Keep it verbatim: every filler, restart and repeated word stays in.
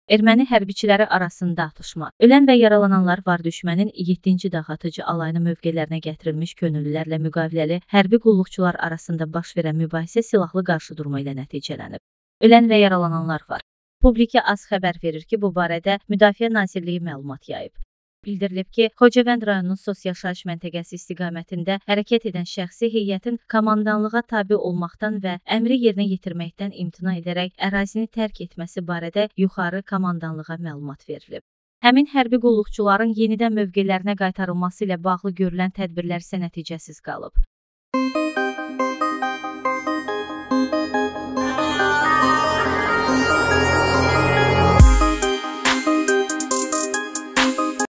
Erməni hərbiçiləri arasında atışma. Ölən və yaralananlar var düşmənin yeddinci dağıtıcı alayının mövqelərinə gətirilmiş könüllülərlə müqaviləli hərbi qulluqçular arasında baş verən mübahisə silahlı qarşıdurma ilə nəticələnib. Ölən və yaralananlar var. Publika AS xəbər verir ki, bu barədə Müdafiə Nazirliyi məlumat yayıb. Bildirilib ki, Xocavənd rayonunun sosial-yaşayış məntəqəsi istiqamətində hərəkət edən şəxsi heyətin komandanlığa tabe olmaqdan və əmri yerinə yetirməkdən imtina edərək ərazini tərk etməsi barədə yuxarı komandanlığa məlumat verilib. Həmin hərbi qulluqçuların yenidən mövqelərinə qaytarılması ilə bağlı görülən tədbirlər isə nəticəsiz qalıb.